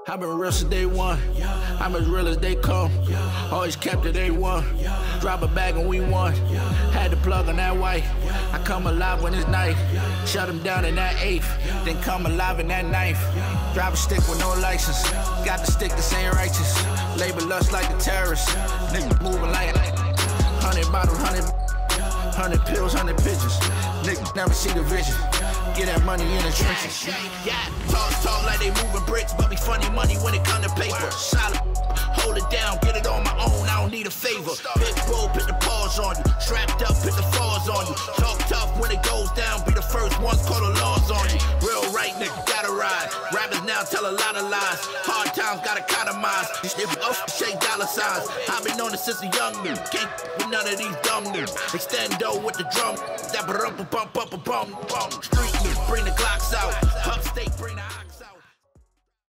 I've been real since day one. I'm as real as they come. Always kept it A1. Drop a bag and we won. Had the plug on that white. I come alive when it's night. Shut him down in that eighth. Then come alive in that ninth. Drive a stick with no license. Got the stick that ain't righteous. Label us like a terrorist. Nigga moving like 100 bottles, 100 pills, 100 pigeons. Niggas never see the vision. Get that money in the trenches. Yeah, talk like they moving bricks, but be funny money when it come to paper. Solid, hold it down, get it on my own, I don't need a favor. Big bull, put the paws on you. Strapped up, put the falls on you. Talk tough when it goes down, be the first ones call the laws on you. Real right nigga, gotta ride. Rappers now tell a lot of lies. Hard times gotta economize. If you shake dollar signs. I've been on it since a young nigga. Can't with none of these dumb niggas. Extendo with the drum. That bump. Street niggas, bring the Glocks out. Upstate, bring the ox.